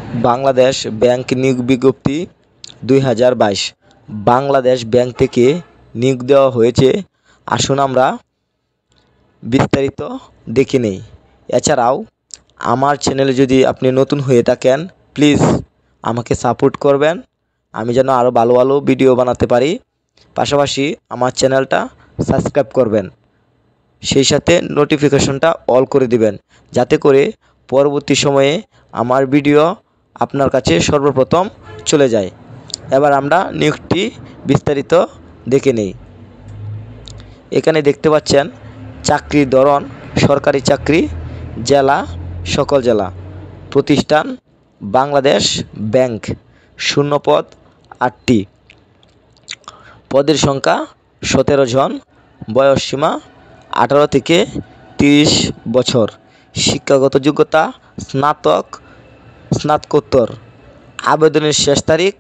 Bangladesh bank নিয়োগ বিজ্ঞপ্তি 2022 Bangladesh bank থেকে নিয়োগ দেওয়া হয়েছে। আসুন আমরা বিস্তারিত দেখে নেই। এছাড়াও আমার চ্যানেলে যদি আপনি নতুন হয়ে থাকেন, প্লিজ আমাকে সাপোর্ট করবেন, আমি যেন আরও ভালো ভালো ভিডিও বানাতে পারি। পাশাপাশি আমার চ্যানেলটা সাবস্ক্রাইব করবেন, সেই সাথে নোটিফিকেশনটা অল করে দিবেন, যাতে করে পরবর্তী সময়ে আমার ভিডিও আপনার কাছে সর্বপ্রথম চলে যায়। এবার আমরা নিয়োগটি বিস্তারিত দেখে নেই। এখানে দেখতে পাচ্ছেন চাকরির ধরন সরকারি চাকরি, জেলা সকল জেলা, প্রতিষ্ঠান বাংলাদেশ ব্যাংক, শূন্যপদ 8টি, পদের সংখ্যা 17 জন, বয়সসীমা 18 থেকে 30 বছর, শিক্ষাগত যোগ্যতা স্নাতকোত্তর। আবেদনের শেষ তারিখ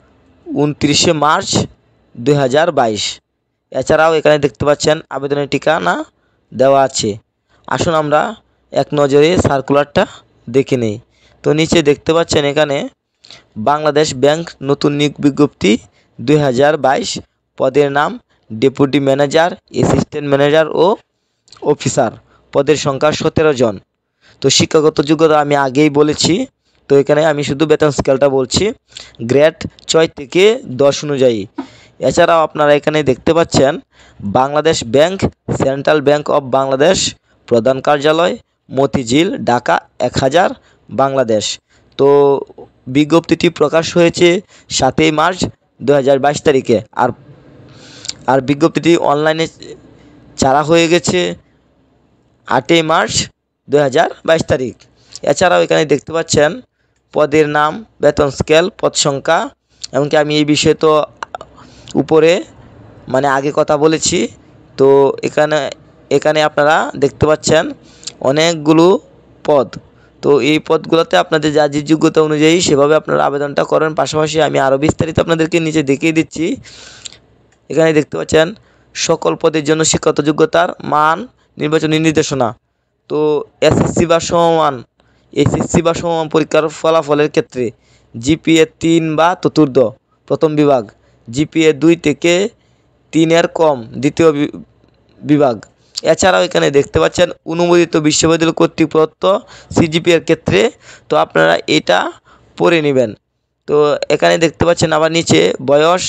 29 মার্চ 2022। এছাড়াও এখানে দেখতে পাচ্ছেন আবেদনের ঠিকানা দেওয়া আছে। আসুন আমরা এক নজরে সার্কুলারটা দেখে নেই। তো নিচে দেখতে পাচ্ছেন এখানে বাংলাদেশ ব্যাংক নতুন নিয়োগ বিজ্ঞপ্তি 2022, পদের নাম ডেপুটি ম্যানেজার, অ্যাসিস্ট্যান্ট ম্যানেজার ও অফিসার, পদের সংখ্যা 17 জন। তো শিক্ষাগত যোগ্যতা আমি আগেই বলেছি, তো এখানে আমি শুধু বেতন স্কেলটা বলছি, গ্রেড 6 থেকে 10 অনুযায়ী। এছাড়াও আপনারা এখানে দেখতে পাচ্ছেন Bangladesh bank, central bank of Bangladesh, প্রধান কার্যালয় মতিঝিল, ঢাকা 1000, বাংলাদেশ। তো বিজ্ঞপ্তিটি প্রকাশ হয়েছে 7 মার্চ 2022 তারিখে, আর বিজ্ঞপ্তিটি অনলাইনে ছাড়া হয়ে গেছে 8 মার্চ 2022 তারিখ। এছাড়াও এখানে দেখতে পাচ্ছেন পদের নাম, বেতন স্কেল, পদ সংখ্যা, এমনকি আমি এই বিষয়ে তো উপরে আগে কথা বলেছি। তো এখানে আপনারা দেখতে পাচ্ছেন অনেকগুলো পদ। তো এই পদগুলোতে আপনাদের যা যে যোগ্যতা অনুযায়ী সেভাবে আপনারা আবেদনটা করেন। পাশাপাশি আমি আরও বিস্তারিত আপনাদেরকে নিচে দেখিয়ে দিচ্ছি। এখানে দেখতে পাচ্ছেন সকল পদের জন্য শিক্ষাগত যোগ্যতার মান নির্বাচনী নির্দেশনা। তো এসএসসি বা সমমান পরীক্ষার ফলাফলের ক্ষেত্রে জিপিএ 3 বা ততোর্ধ্ব প্রথম বিভাগ, জিপিএ 2 থেকে 3 কম দ্বিতীয় বিভাগ। এছাড়াও এখানে দেখতে পাচ্ছেন অনুমোদিত বিশ্ববিদ্যালয় কর্তৃক প্রদত্ত সিজিপিএর ক্ষেত্রে তো আপনারা এটা পড়ে নেবেন। তো এখানে দেখতে পাচ্ছেন আবার নিচে বয়স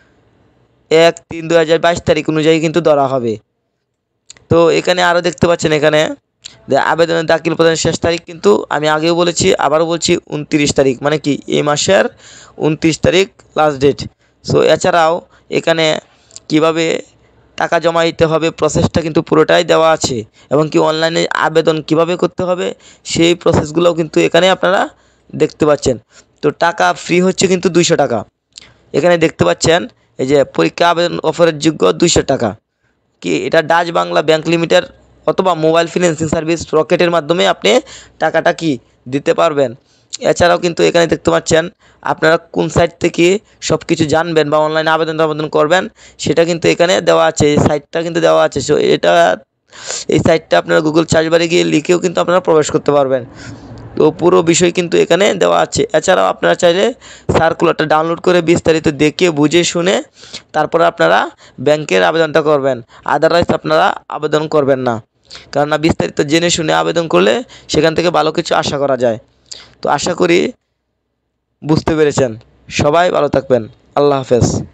1/3/2022 তারিখ অনুযায়ী কিন্তু ধরা হবে। তো এখানে আরও দেখতে পাচ্ছেন এখানে আবেদনের দাখিল প্রদানের শেষ তারিখ কিন্তু আমি আগেও বলেছি, আবারও বলছি 29 তারিখ, মানে কি এই মাসের 29 তারিখ লাস্ট ডেট। সো এছাড়াও এখানে কিভাবে টাকা জমা দিতে হবে প্রসেসটা কিন্তু পুরোটাই দেওয়া আছে, এবং কি অনলাইনে আবেদন কিভাবে করতে হবে সেই প্রসেসগুলোও কিন্তু এখানে আপনারা দেখতে পাচ্ছেন। তো টাকা ফ্রি হচ্ছে কিন্তু 200 টাকা। এখানে দেখতে পাচ্ছেন এই যে পরীক্ষা আবেদন অফারের যোগ্য 200 টাকা, কি এটা ডাচ বাংলা ব্যাংক লিমিটেড অথবা মোবাইল ফিন্যান্সিং সার্ভিস রকেটের মাধ্যমে আপনি টাকাটা কি দিতে পারবেন। এছাড়াও কিন্তু এখানে দেখতে পাচ্ছেন আপনারা কোন সাইট থেকে সব কিছু জানবেন বা অনলাইনে আবেদন করবেন সেটা কিন্তু এখানে দেওয়া আছে, এই সাইটটা কিন্তু দেওয়া আছে। সো এই সাইটটা আপনারা গুগল সার্চ বারে গিয়ে লিখেও কিন্তু আপনারা প্রবেশ করতে পারবেন। তো পুরো বিষয় কিন্তু এখানে দেওয়া আছে। এছাড়াও আপনারা চাইলে সার্কুলারটা ডাউনলোড করে বিস্তারিত দেখে বুঝে শুনে তারপরে আপনারা ব্যাংকের আবেদনটা করবেন, আদারওয়াইজ আপনারা আবেদন করবেন না। কেননা বিস্তারিত জেনে শুনে আবেদন করলে সেখান থেকে ভালো কিছু আশা করা যায়। তো আশা করি বুঝতে পেরেছেন। সবাই ভালো থাকবেন। আল্লাহ হাফেজ।